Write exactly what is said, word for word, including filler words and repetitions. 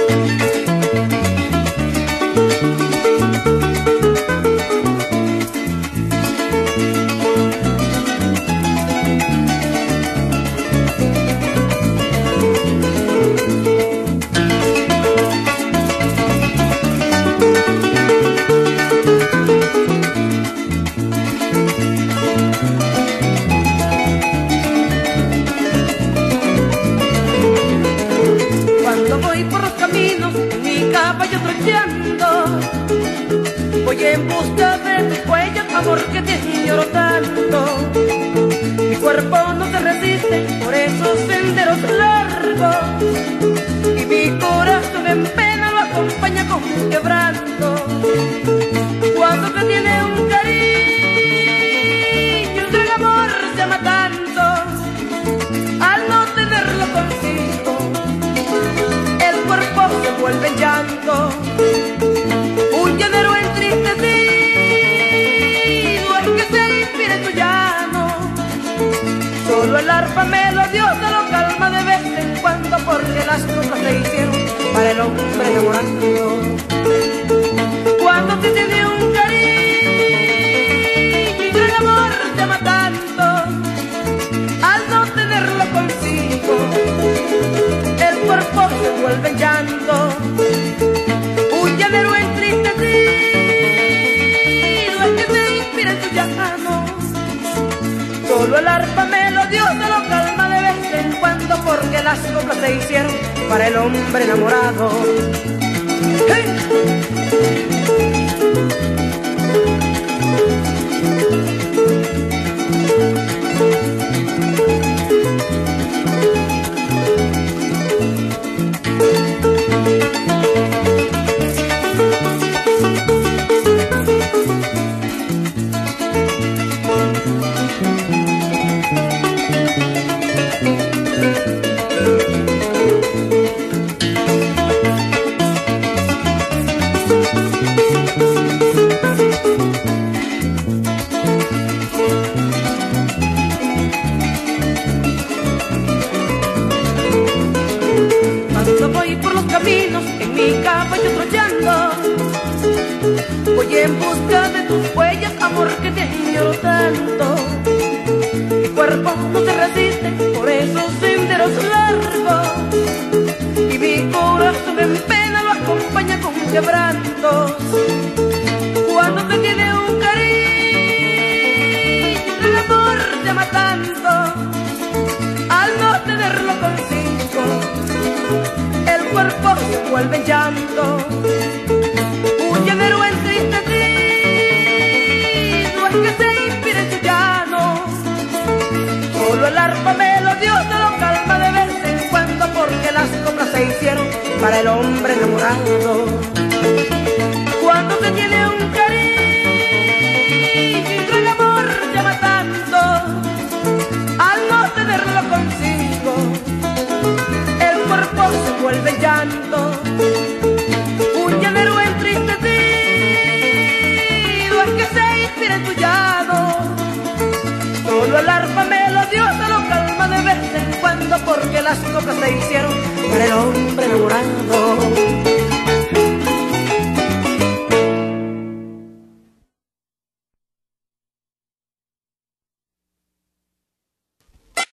Voy en busca de tu huella, amor, que te añoro tanto. Mi cuerpo no se resiste por esos senderos largos, y mi corazón en pena lo acompaña con un quebranto. Cuando te tiene un cariño, un gran amor se ama tanto, al no tenerlo consigo, el cuerpo se vuelve en llanto. Un llanero entristecido es que se inspira en tu llano. Solo el arpa melodiosa lo calma de vez en cuando, porque las cosas se hicieron para el hombre enamorado. Cuando te tiene un cariño, un gran amor te ama tanto, al no tenerlo consigo, el cuerpo se vuelve en llanto. Un llanero entristecido es que se inspira en tu llano. Solo el arpa melodiosa lo calma de vez en cuando, porque las coplas se hicieron para el hombre enamorado. ¡Hey! Voy por los caminos en mi caballo troyano, voy en busca de tus huellas, amor, que te añoro tanto. Mi cuerpo no se resiste por esos senderos largos, y mi corazón en pena lo acompaña con quebrantos. Cuando te tiene un cariño, el amor te ama tanto, al no tenerlo consigo, el cuerpo se vuelve en llanto. Un llanero entristecido es que se inspira en su llano. Solo el arpa melodiosa lo calma de vez en cuando, porque las coplas se hicieron para el hombre enamorado. Cuando te tiene un cariño, un gran amor te ama tanto, al no tenerlo consigo, el cuerpo se vuelve en llanto. Un llanero entristecido es que se inspira en tu llano. Solo el arpa melodiosa lo calma de vez en cuando, porque las coplas se hicieron para el hombre enamorado.